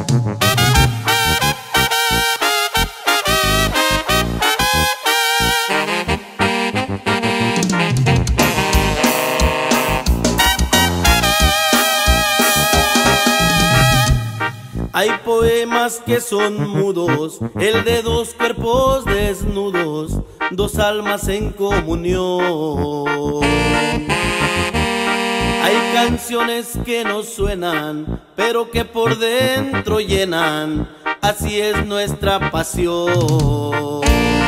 Hay poemas que son mudos, el de dos cuerpos desnudos, dos almas en comunión. Hay canciones que no suenan, pero que por dentro llenan, así es nuestra pasión.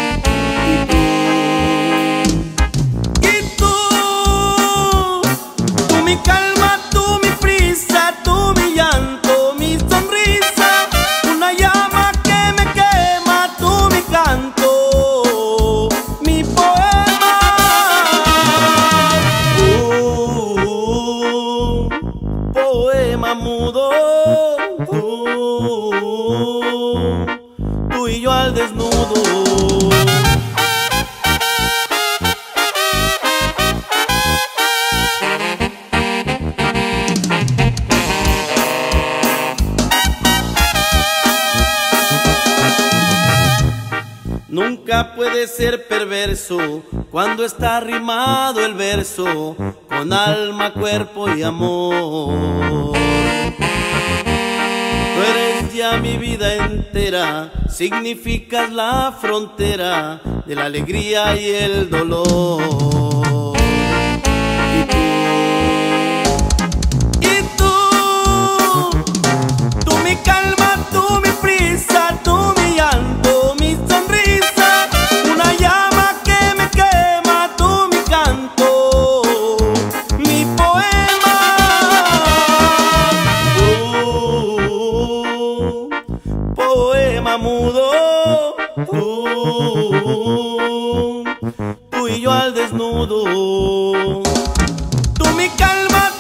Tú mi calma, tú mi prisa, tú mi llanto, mi sonrisa, una llama que me quema, tú mi canto, mi poema. Poema mudo, tú y yo al desnudo. Nunca puede ser perverso cuando está rimado el verso con alma, cuerpo y amor. Tú eres ya mi vida entera, significas la frontera de la alegría y el dolor. Y tú mi calma, tú mi prisa, tú mi llanto, mi sonrisa, una llama que me quema, tú mi canto, mi poema. Poema mudo, tú y yo al desnudo. Tú mi calma,